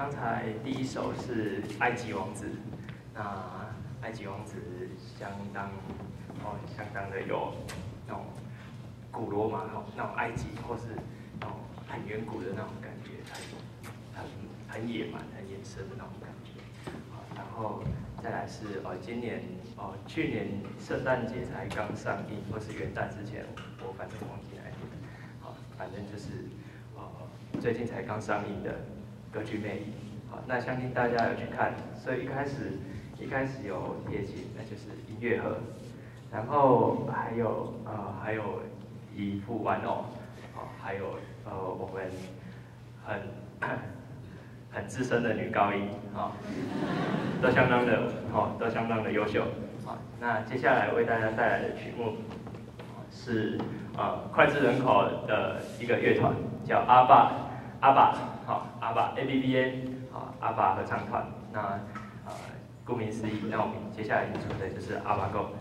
刚才第一首是《埃及王子》，那《埃及王子》相当的有那种古罗马那种埃及或是那种很远古的那种感觉，很野蛮、很野生的那种感觉。然后再来是去年圣诞节才刚上映，或是元旦之前，我反正忘记哪一天。反正就是最近才刚上映的歌剧《魅影》。好，那相信大家有去看，所以一开始有贴景，那就是音乐盒，然后还有一副玩偶，还有我们很资深的女高音都相当的优秀。好，那接下来为大家带来的曲目是脍炙人口的一个乐团，叫阿爸ABBA 阿爸合唱团。那顾名思义，那我们接下来演出的就是阿爸够。